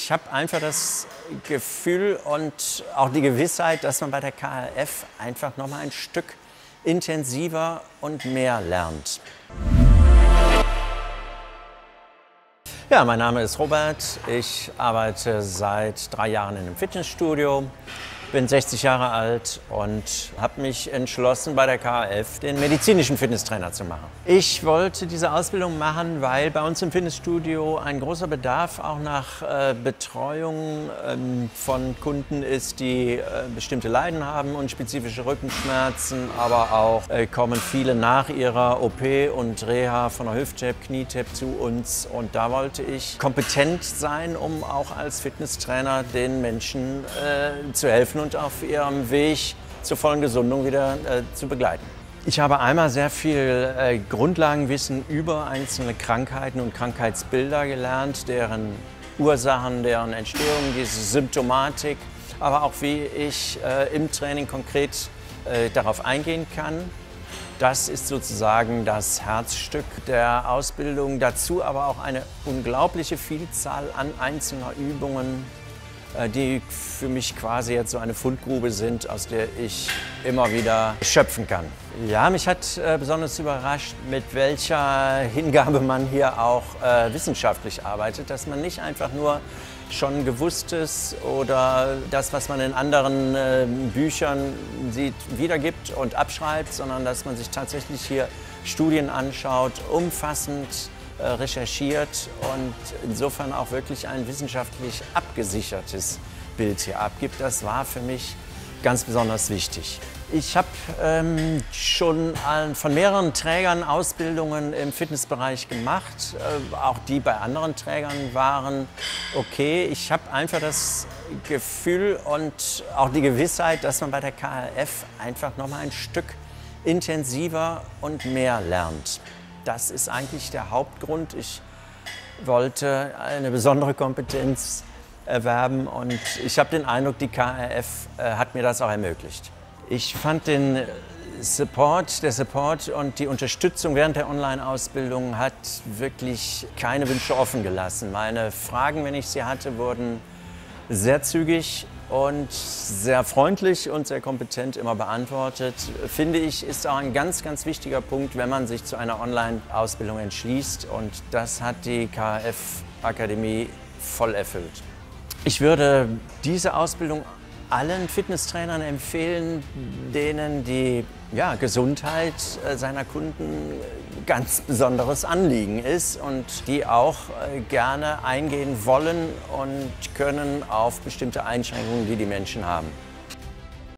Ich habe einfach das Gefühl und auch die Gewissheit, dass man bei der KHF einfach noch mal ein Stück intensiver und mehr lernt. Ja, mein Name ist Robert. Ich arbeite seit 3 Jahren in einem Fitnessstudio, bin 60 Jahre alt und habe mich entschlossen, bei der KHF den medizinischen Fitnesstrainer zu machen. Ich wollte diese Ausbildung machen, weil bei uns im Fitnessstudio ein großer Bedarf auch nach Betreuung von Kunden ist, die bestimmte Leiden haben und spezifische Rückenschmerzen, aber auch kommen viele nach ihrer OP und Reha von der Hüft-TAP, Knie-TAP zu uns. Und da wollte ich kompetent sein, um auch als Fitnesstrainer den Menschen zu helfen und auf ihrem Weg zur vollen Gesundung wieder zu begleiten. Ich habe einmal sehr viel Grundlagenwissen über einzelne Krankheiten und Krankheitsbilder gelernt, deren Ursachen, deren Entstehung, diese Symptomatik, aber auch wie ich im Training konkret darauf eingehen kann. Das ist sozusagen das Herzstück der Ausbildung. Dazu aber auch eine unglaubliche Vielzahl an einzelner Übungen, die für mich quasi jetzt so eine Fundgrube sind, aus der ich immer wieder schöpfen kann. Ja, mich hat besonders überrascht, mit welcher Hingabe man hier auch wissenschaftlich arbeitet, dass man nicht einfach nur schon Gewusstes oder das, was man in anderen Büchern sieht, wiedergibt und abschreibt, sondern dass man sich tatsächlich hier Studien anschaut, umfassend recherchiert und insofern auch wirklich ein wissenschaftlich abgesichertes Bild hier abgibt. Das war für mich ganz besonders wichtig. Ich habe schon von mehreren Trägern Ausbildungen im Fitnessbereich gemacht. Auch die bei anderen Trägern waren okay. Ich habe einfach das Gefühl und auch die Gewissheit, dass man bei der KHF einfach noch mal ein Stück intensiver und mehr lernt. Das ist eigentlich der Hauptgrund. Ich wollte eine besondere Kompetenz erwerben und ich habe den Eindruck, die KHF hat mir das auch ermöglicht. Ich fand der Support und die Unterstützung während der Online-Ausbildung hat wirklich keine Wünsche offen gelassen. Meine Fragen, wenn ich sie hatte, wurden sehr zügig und sehr freundlich und sehr kompetent immer beantwortet. Finde ich, ist auch ein ganz, ganz wichtiger Punkt, wenn man sich zu einer Online-Ausbildung entschließt. Und das hat die KHF-Akademie voll erfüllt. Ich würde diese Ausbildung allen Fitnesstrainern empfehlen, denen die Gesundheit seiner Kunden ganz besonderes Anliegen ist und die auch gerne eingehen wollen und können auf bestimmte Einschränkungen, die die Menschen haben.